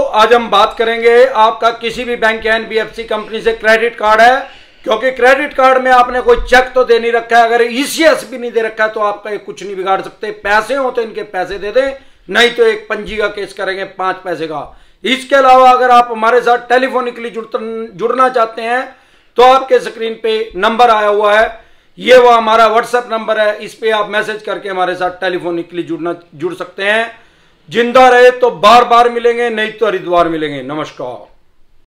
आज हम बात करेंगे, आपका किसी भी बैंक या एनबीएफसी कंपनी से क्रेडिट कार्ड है, क्योंकि क्रेडिट कार्ड में आपने कोई चेक तो दे नहीं रखा है, अगर ईसीएस भी नहीं दे रखा है तो आपका ये कुछ नहीं बिगाड़ सकते। पैसे हो तो इनके पैसे दे दें, नहीं तो एक पंजी का केस करेंगे 5 पैसे का। इसके अलावा अगर आप हमारे साथ टेलीफोनिकली जुड़ना चाहते हैं तो आपके स्क्रीन पे नंबर आया हुआ है, ये वो हमारा व्हाट्सएप नंबर है, इस पे आप मैसेज करके हमारे साथ टेलीफोनिकली जुड़ सकते हैं। जिंदा रहे तो बार बार मिलेंगे, नहीं तो हरिद्वार मिलेंगे। नमस्कार।